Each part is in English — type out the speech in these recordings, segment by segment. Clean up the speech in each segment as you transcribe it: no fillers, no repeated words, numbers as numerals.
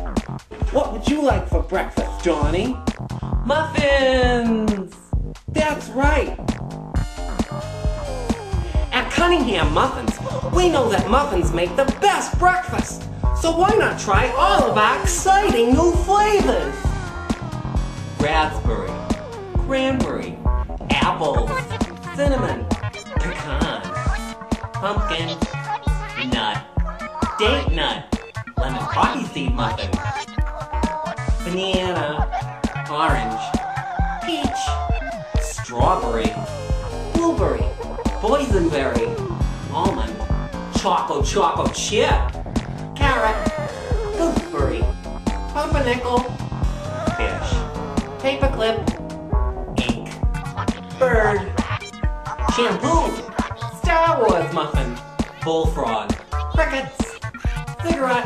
What would you like for breakfast, Johnny? Muffins! That's right! At Cunningham Muffins, we know that muffins make the best breakfast! So why not try all of our exciting new flavors? Raspberry, cranberry, apples, cinnamon, pecan, pumpkin, nut, date nut, lemon poppy seed muffin, banana, orange, peach, strawberry, blueberry, boysenberry, almond, choco chip, carrot, gooseberry, pumpernickel, fish, paperclip, ink, bird, shampoo, Star Wars muffin, bullfrog, crickets, cigarette,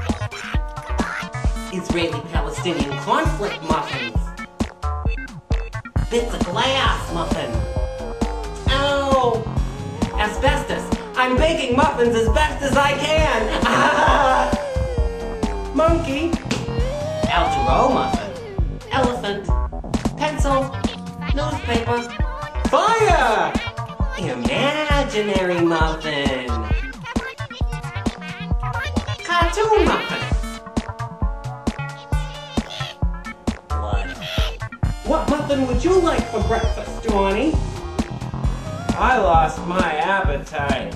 Israeli-Palestinian conflict muffins, bits of glass muffin. Ow! Asbestos! I'm baking muffins as best as I can! Ah! Monkey! Altero muffin. Elephant. Pencil. Newspaper. Fire! Imaginary muffin. Cartoon muffin. Blood. What muffin would you like for breakfast, Johnny? I lost my appetite.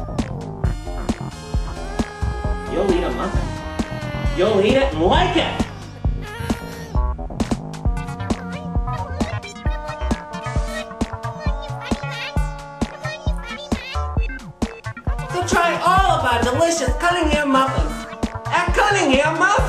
You'll eat a muffin. You'll eat it and like it. So try all of our delicious Cunningham muffins at Cunningham Muffins.